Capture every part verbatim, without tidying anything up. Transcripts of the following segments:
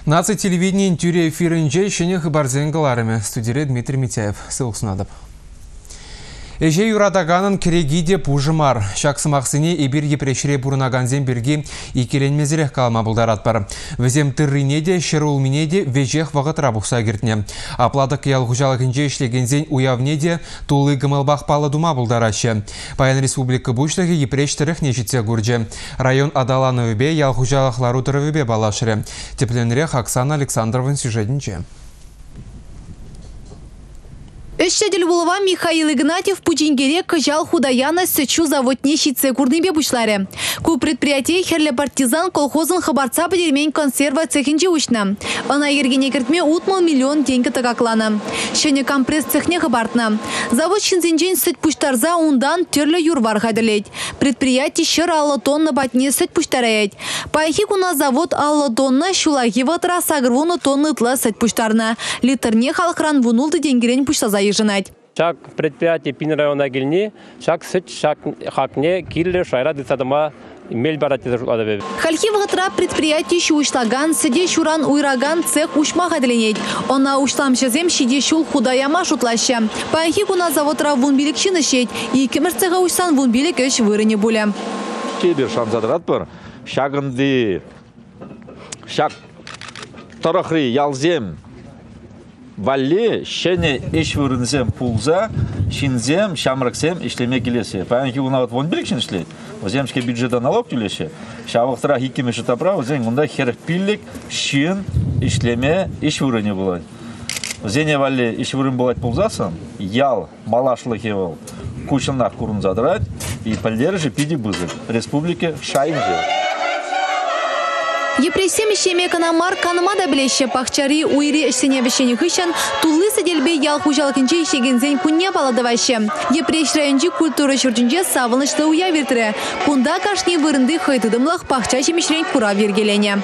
Наци телевидение тюре эфирінже шене хабарзен галарыме. Студире Дмитрий Митяев. Ссылок снадып. Эже юрадаганын керегиде пужымар. Шаксымақсыне эбир епрешіре бұрынаганзен бірге икеленмезірек калма бұлдарат бар. Візем тыррине де, шырулмине де вежех вағытра бұқса кертіне. Апладық ялғужалығынже ішлегензен уявне де тулы гымылбақ палы дума бұлдарашы. Паян республика бұшлығы епрештіріх нешітсе гурже. Район адаланы өбе ялғужалықлару тұры өбе балашыры. Тепленірек Оксана Александровын сюжетінше. Эшшедел булава Михаил Игнатьев пучингере кыжал худаяна сычу заводне щитсе курныбе бушларе. Ку предприятие херле партизан колхозын хабарца подермень консерва цехинче учна. Она ергене кертме утмал миллион деньги тагаклана. Шене компресс цехне хабартна. Завод шинзенжен сыть пуштарза ундан терле юрвар хайдалеть. Предприятие щер алла тонна батне сыть пуштараять. Пайхи куна завод алла тонна шулаги ватра сагрвуна тонны тла сыть пуштарна. Литерне халкран вунулды денгерень пуштаза еженать. Шак предприятие пин района гильни, шак сыч шак хакне килле шайра дисадама мель баратиза жуладабе. Хальхи вагатра предприятие шуишлаган, сиде шуран уйраган цех ушма хаделенеть. Она ушлам шезем шиде шул худаяма шутлаща. Пайхи куна заводра вунбилик шинышеть, и кемер цеха ушсан вунбилик эш вырыне буля. Чебер шам задрат бар, шагынды, шак тарахри ялзем. Валли шене иш вырынсем пулза, шинзем, шамраксем ишлеме келесе. Паянки уна вот вон билик шиншлет. Воземшке бюджета налог түлеше. Шавықтыра хикеме шытапра, возен онда херх пиллик, шин, ишлеме, иш вырыне булай. Возене валли иш вырын булать пулзасын, ял, малашлы хевал, кучыннах курын задрать, и пальдержи пиди бызык. Республике шайнже. Епресем ишеме канамар канамада білеші пахчари уйри ішсене вешені хышан тулы саделбе ял хужалкинче ишегензен кунне баладавашы. Епреш райончи культура шурчинче савынышлы уя вертірі. Кунда кашни вырынды хайтыдымлық пахча шемешрен кура вергелене.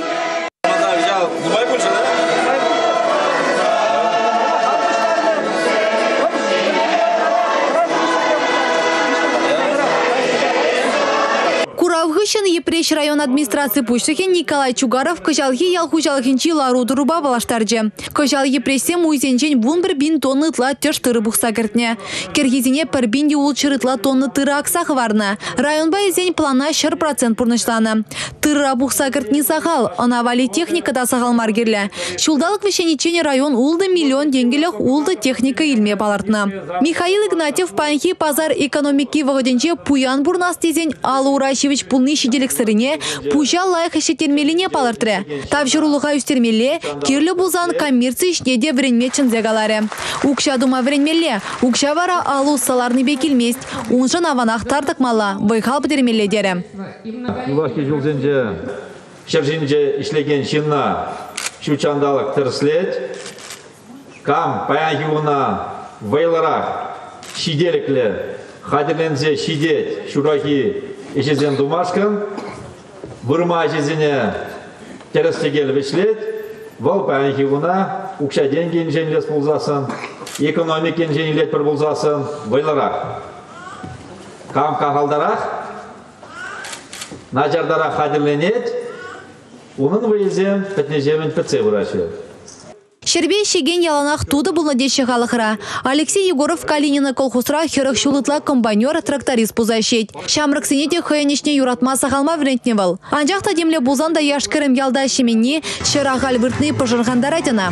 Хыщен епреш район администрации пуштыхен Николай Чугаров кыжалхи ялхужалхинчи лару дуруба балаштарджи. Кыжал епресем уйзенчен вун бір бин тонны тла теш тыры бұқса кертне. Кергизине пір бинде улчыры тла тонны тыры аксах варна. Район байзен плана шыр процент пурнышлана. Тыры бұқса кертне сахал, анавали техникада сахал маргерлі. Шулдалық вешеничене район улды миллион денгелях улды техника илме балартна. Михаил Игнатьев панхи пазар экономики вағыденче пуян бурнас тезен Алла Уращевич пулны шиделік сырыне пужа лайық ішетермеліне палыртыры. Тавжырулыға үстермелі, керлі бұлзан коммерция ішнеде вренме чынзегалары. Укша дума вренмелі, укша вара алу саларны бекілмест, уншын аванақ тартықмала, вайхал бідермелі дері. Улашки жылзенже, шыржинже ішлеген шинна шучандалық тірслет, кам паянхивуна вайларақ шиделіклі, хадерлензе шидет, шурахи ешезен думашкан, вырма ешезене терестегел вешлет, вал паянхивуна укша деньги инженелес пулзасын, экономик инженелет бір пулзасын, вайларақ. Кам қағалдарақ, Наджардарақ хадерленет, оның вейзем пәтнежемен пәтсе вырачы. Шербе шеген яланақ туды бұл надеші қалықыра. Алексей Егоров Калинина колхозра херах шулытла комбайнер тракторист пузайшет. Шамрак сенете хайнешне юратма сахалма врентневал. Анжақта демле бұлзанда яшкерім ялда шеменне шырақ альбыртны пожырғандар айтына.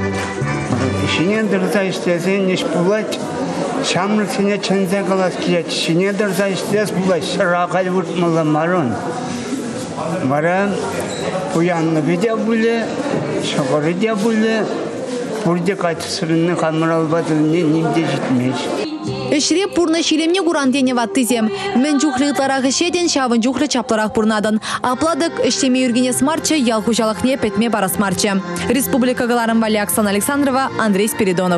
Шенен дұрза іштезен неш бұлайт. Шамрак сене чынзе қалас келет. Шенен дұрза іштез бұлайт. Шырақ альбыртмылы марун. Маран уянны беде бұлы, шығыры де бұлы. Burada kaçısırını kameralbadığını nimde gitmiş. Эшре пурна шилемне гурантене ваттызем. Мен жухлытларах ешеден шавын жухлы чапларах пурнадын. Апладык эштеме юргене смарчы, ял хужалахне петме бара смарчы. Республика Галарым Вали Оксана Александрова, Андрей Спиридонов.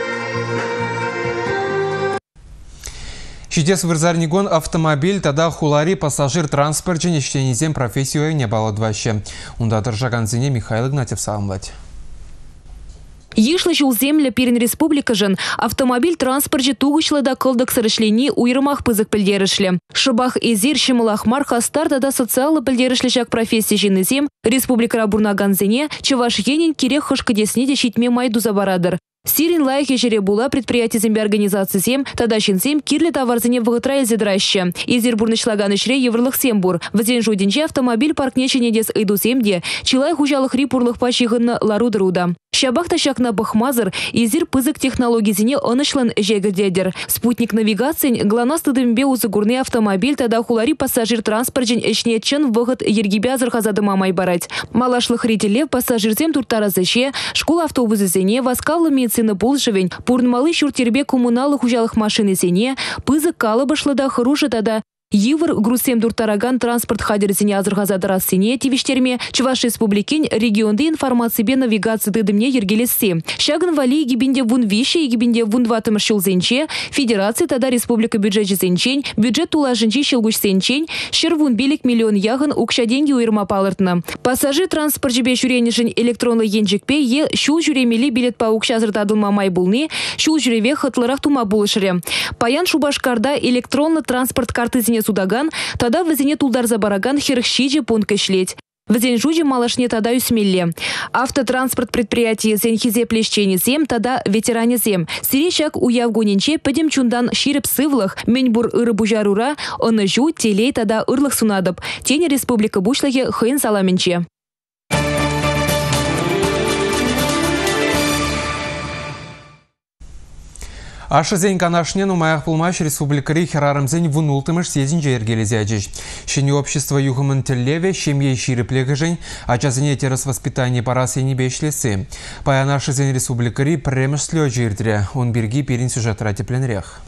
Шидес вырзарнигон автомобиль тада хулари пассажир транспорт және штенезем профессию не баладваще. Унда тұржаған зене Михаил Игнатьев сағымлады. Ешлы жыл земля перен республика жын автомобиль транспорте тугышлы да кылдык сырышлени уйрымах пызык пілдерішлі. Шыбах эзер шымылах марха старта да социалы пілдерішлі жак профессия жины зем республика рабурнаган зене чываш енин керек хышкыдесіне де шитме майду забарадыр. Сирин лайх ежере була предприятие зембе организации зем, тада шинсем кирлі товарзене вғытра элзедраще. Эзер бурнышлаган ишре еврлых сембур. В день жудинче автомобиль паркнечене дес ыйду земде, чилай хужалых рипурлых пачиғынны ларудыруда. Шабахта шакна бахмазыр, эзер пызык технологии зене онышлан жегірдедер. Спутник навигации гланас тыдымбе узыгурный автомобиль тада хулари пассажир транспортжен эшне чын вғыт ергебе азырхазадыма май барать. Малашлых рителе пассажирзем туртаразыше, школа автобузы зене, васкавлы медицина пулжывень, пурнмалы шуртербе коммуналы хужалых машины зене, пызык калыбышлы да хыружы тада. Евр грузсем дуртараган транспорт хадерзине азырхазадырас сене тивиштерме Чуваш республикин регионды информации бе навигации дыдымне ергелесе. Шагын вали гибинде вун вище и гибинде вун ватым шилзенче, федерации тада республика бюджет жезенчень, бюджет тулажынчи шилгуш сенчень, шервун билик миллион ягын укша деньги уйрма палыртна. Пассажир транспорт жебе журенишин электронлы енжикпе е шул журемели билет па укшазыртадылма май булны, шул журеве хытлырах тума булышыре. Паян Шубашкарда электронлы транспорт карты зене судаган, тада везене тулдар забараган хирхшиджи пункт шлеть. Везен жуджи малашне тада усмилле. Автотранспорт предприятие зенхизе плещени зем, тада ветеране зем. Сиречак уявгунинче педем чундан ширип сывлых, меньбур ыры бужарура, оны жу телей тада ырлых сунадып. Тень республика бушлаге хын саламенче. Ашызен канашнен умаях пулмаш республикари херарымзен вунултымыш сезин жергелезе ажыш. Шени общество югымын теллеве шемье шириплегажен, ачазыне терас воспитание парасени бешлесы. Паян ашызен республикари премышлё жирдре, он берги перин сюжетра тепленрех.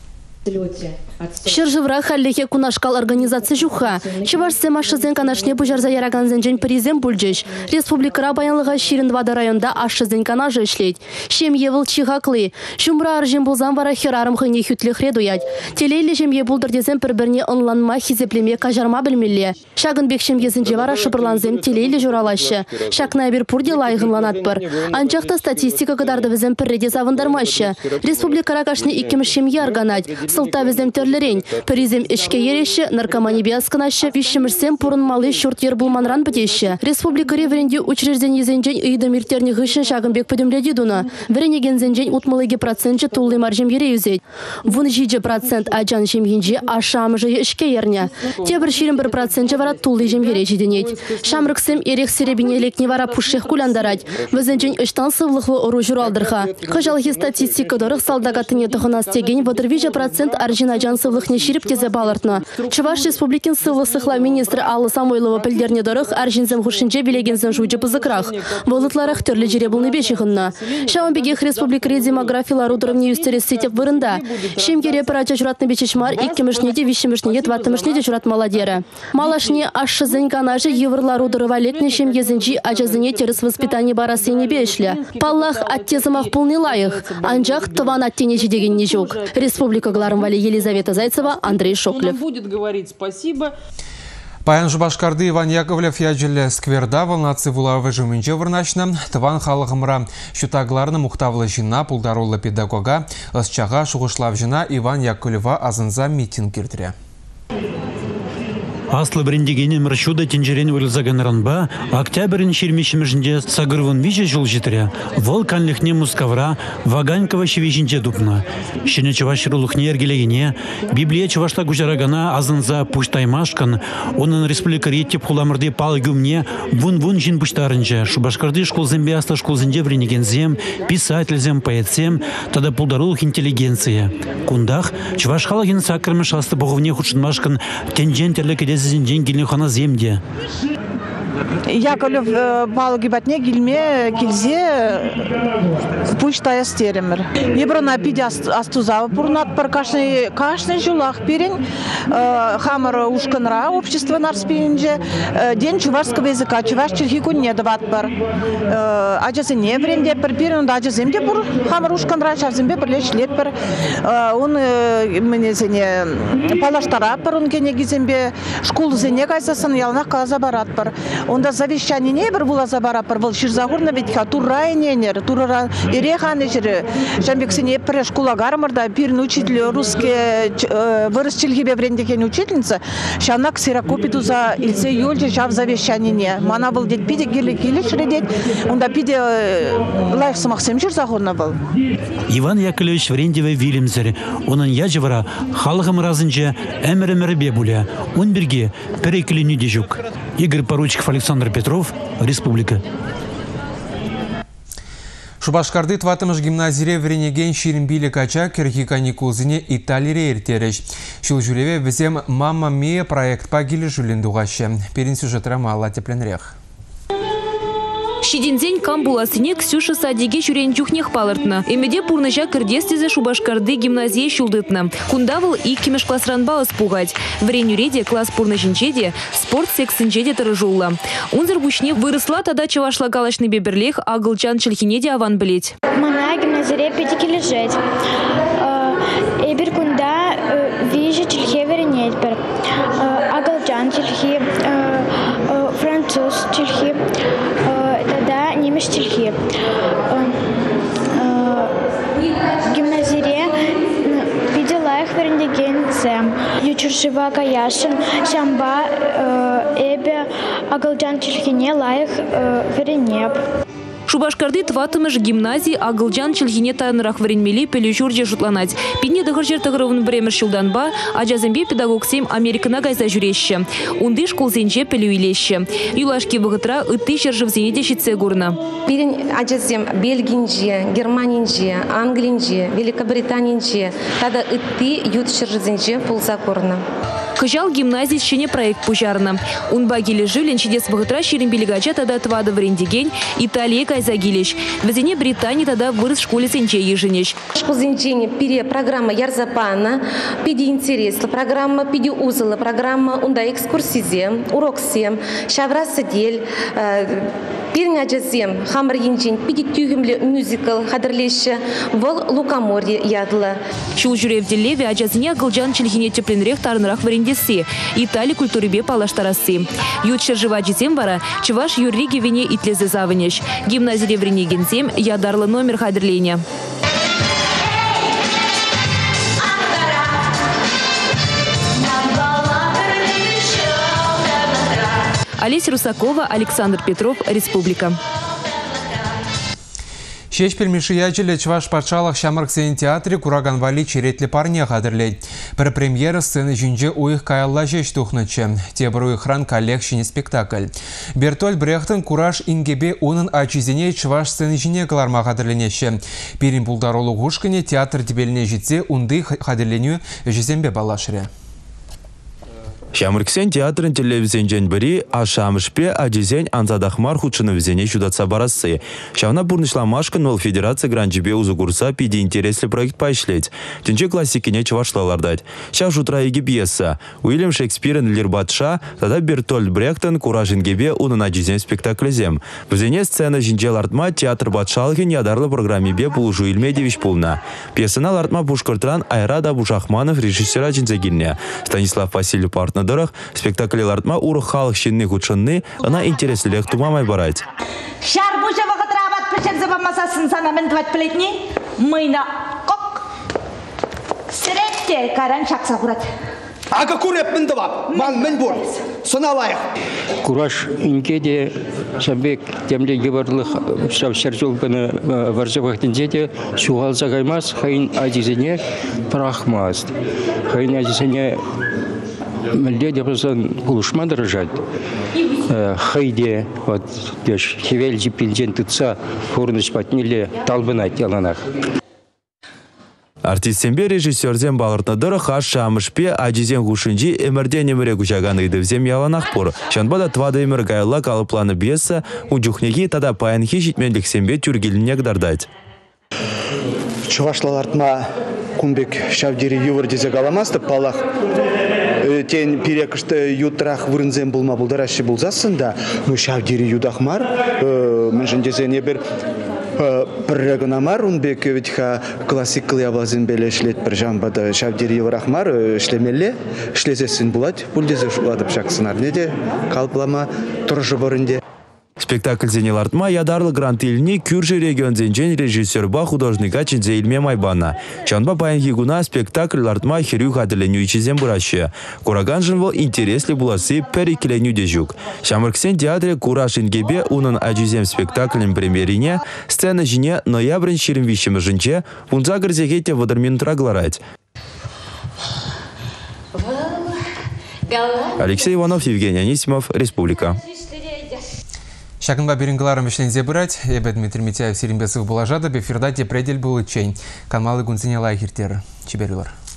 Шыржывра халлехе кунашкал организация жуха. Чевашсе машызен канашне бужарза яраганзен жен президент бульджеш. Республика баянлыга Ширинвада районда ашызен канажы ишлеть. Шемье выл чихаклы. Шумра аржен булзан вара херарым хыне хютле хредуять. Телейле шемье булдыр дезен пір-бірне онланма хизеплеме кажарма білмелле. Шагын бек шемьезін жевара шыпырланзем телейле журалашы. Шакна бір пурде лайғынланат бір. Анчақта статистика кадарды візен пірреде завындармашы. Республика ракашны иккеміш шемье арганать. Сылта візем төрлерен. Призем ішке ереші, наркомани биасканашы, вишімірсем пұрын малы шурт ер булманран бітеші. Республика ревренде учрежден езенжен үйді миртерні ғышын шағынбек пөдімледі дуна. Віренеген зенжен утмалыге процентче тулы маржем ере үзет. Вун жиджі процент аджан жемгенже ашамыжы ішке ерне. Тебір ширин бір процентче вара тулы жем ере жиденет. Шамрыксем ерек серебіне лекне вара пушшех куляндарать. Візенжен үштан сывлықлы ұру журалдырға. Қыжалғы статистика дорық салдағатыне тұхынас теген вадырвижа процент аржина жан сывлықне ширип тезе балыртны. Чуваш республикин сывлы сықла министр Аллы Самойлова пілдерне дорық аржинзем хушинче билегензен жуйджы пызықрақ. Болытларах түрлі жере бұлны бешіғынна. Шауынбегех республикари демографиялар удырымне үстерес сетеп вырында. Шемкере парача журатны бечешмар иккемішнеде вишімішнеде тваттымышнеде журат маладері. Малашне ашшызын канажы еврлар удырыва лекне шемгезінчи ажазыне теріс воспитание барасыне бешлі. Паллах аттезымақ пулны лайық. Анжақ тыван аттенежі деген не жоқ. Республика Гларымвали Елизавета Зайцева, Андрей Шоклев. Будет говорить спасибо. Паян Жубашкарды Иван Яковлев яджелі скверда волнасы вулавы жумынче вырнашна, тыван халығымра шутагларны мұқтавлы жина пулдарулы педагога, ысчаға шуғышлав жина Иван Яковлева азынза митинг кертіре. Аслы брендегені мұршуда тенжерен вылзаганранба, октябрін шермешімішінде сағырвын виче жол жетірі. Вол канлихне мускавра, ваганькова шевешінче дупна. Шене чывашырулықне ергелегене, Библия чывашта гужарагана азынза пуштаймашкан, онын республикари теп хуламырды палы гümне вун-вун жин пуштарынча. Шубашкарды школзембе аста школзенде вренегензем, писательзем, поэтсем, тада пулдарулық интеллигенция. Кундах, чываш халығын сакырмыш асты бұғывне худшынмашкан тенжентерлі кедес день гильнюхана земде. Яковлев балги батне гильме килзе пуштая стеремер. Еброна пиди астузава пурнат пар кашный кашный жулах перен хамар ушканра общество нарспинже день чувашского языка чуваш черхику не дават пар. Аджасы не бренде пар перен аджа земде пур хамар ушканра шавзембе парлеч лет пар. Он мне зене палаштара пар он гене гизембе школу зене кайсасын ялнах каза барат пар. Онда завещание не бір булаза бара пар был ширзагурна битха турай ненер, турара ирехан ежері. Жамбексене преш кулагармарда пирн учитель русский вырос чилгибе брендекен учительница. Шанак сиракопиду за ильсе юльже шав завещание не. Мана был дед пиде гели гели шредет. Онда пиде лайф самахсем ширзагурна был. Иван Яковлевич Врендеве Вильямзер, онын яжывара халығым разынче әмір-әмірі бебуля, он бірге перекілену дежук. Игорь Поручиков, Александр Петров, Республика. Шубашкарды тватымыш гимназире вренеген ширинбилі кача керхи каникулзине Италире ертереш. Шул жүреве візем «Мамма Мия» проект пагилі жүлін дуғашы. Перін сюжетра мала тепленрех. Шидинзень камбуласыне Ксюша садиге жүрен чухнех палыртны. Эмеде пурныжа кірдестезе Шубашкарды гимназия шулдытны. Кундавыл и кемеш классранбалыс пугать. Вренюреде класс пурныжинчеде, спорт сексинчеде тырыжулла. Унзыр бушне выросла тада чавашла галашны беберлех, а гылчан чельхинеде аван білет. Мана гимназире петики лежать. Эбир кунда вижу чельхе веренеть бер. А гылчан чельхи, француз чельхи. Тогда немец чельхи. Гимназире видела их верндеген зем. Ючуршива каяшин, шамба эбе агалджан чельхине лайх веренеп. Шубашкарды тватымыш гимназии агылжан чельхине танырах варенмели пелюжурже жутланать. Пидне дыгыржер тыгырывын бремер шылданба, а жазымбе педагог сем Американа гайза жүрещі. Унды школзенже пелюилещі. Юлашки вғытра ытты жержывзене дешітсе гурна. Пирен ажазем Бельгинже, Германинже, Англинже, Великобританинже, тада ытты ют жержывзенже пулза гурна. Кыжал гимназии щене проект пужарна. Унба гилежи ленчедес вғытра ширинбелегача тада твада врендеген Италия кайзагилеш. Везене Британии тада вырос школе сенче еженеш. Школзенчене пере программа Ярзапана, пиди интересла, программа пиди узла, программа унда экскурсизе, урок сем, шавра садель, пирня джазем, хамр янчен, пиди тюгемле мюзикл, хадрлеше, вол лукаморье ядла. Шул жюре в делеве аджазне агылжан чельхине тепленрех тарнырах варендесе, Итали культурибе палаштарасы. Ют шержива джизем вара, чеваш юриги вине итлезе заванеш. Гимназире вренегензем ядарлы номер хадрления. Олеся Русакова, Александр Петров, Республика. Шеш пельмеші яджелі Чваш патшалық Шамырксен театре Кураганвали черетлі парне қадырлей. Бір премьера сцены жінже уйық каялла жеш тухнычы. Тебір уйықран коллег шіне спектакль. Бертоль Брехтен Кураж ингебе оның ачизене Чваш сцены жіне каларма қадырленеші. Перін пулдаролы ғушкіне театр дебеліне жетсе ұнды қадырленю жезембе балашыры. Шамырксен театрын телевизион бери, а шамышпе адизень анзадахмар худшыны визене чудатса барасы. Шавна бурнышламашкан ол федерация гранжибе узугурса пиди интересли проект пайшлеть. Тенче классикине чавашлалар дать. Шав жутра еги пьеса. Уильям Шекспирен Лирбатша, тогда Бертольд Брехтен Куражин гебе унын адизень спектаклезем. Визене сцена жинжел артма театр батшалхин ядарлы программе бе Пулжу Ильмедевич Пулна. Пьесанал артма Пушкартран Айрада Бушахманов режиссера Джинзагильня. Станислав Васильев партнер дорог спектакль артма уры халық шенне худшынны, она интереслілек тумамай барать. Шар бұжа вақыт рабат пішек забамасасын санамен двать плетни, мыйна қоқ, сіретте каран шақса құрат. Ага куреп мінді бап, мал мін бұр, сына лайық. Кураж инкеде шамбек темле гебарлық шавшар жолбыны варжы вақтынжеде шуғал жағаймас, хайын адизене прахмаз. Хайын адизене Мальдеде просто кулушма дорожать. Хайде вот деш хевель жипилжен тыца форныш патниле талбынать яланах. Артистембе режиссерден балыртнадыры хаш шамышпе ажизен гушинжи эмерден эмере гужаганы идывзем яланах пор. Шанбада твада эмер гайла калыпланы бьеса уджухнеги тада паянхи житменліксембе тюргелінек дардать. Чувашлалартма кумбек шавдери ювар дезе галамасты палах. Тен перекішті ютрах вырынзен болма бұлдарашы болзасында, ну шавдері юдахмар, мен жіндезен ебір Прыгынамар, он бек ведьха классикл ябазын беле шлет бір жамбада шавдер еврахмар шлемелле, шлезесін булать, пульдезе шуладып шақсынар. Неде қалплама тұржы бұрынде. Спектакль зенел артма ядарлы грант илни Кюржи регион зенжен режиссерба художника чинзе илме майбана. Чанба баян егуна спектакль артма хирю хадыленю ичизем буращы. Кураган жынвал интересли буласы перекиленю дежук. Шамырксен театре Кураж ингебе унын аджизем спектакльным премьерине сцена жине ноябрь ширим вищем жынче унза грзегете водырмин трагларать. Алексей Иванов, Евгений Анисимов, Республика. Шагынба берингыларым ішлензе бұрать, ебе Дмитрий Митяев серимбесов бұлажады, бефирдате предель бұл үтчейн. Канмалы гүнзіне лайхертері. Чеберілер.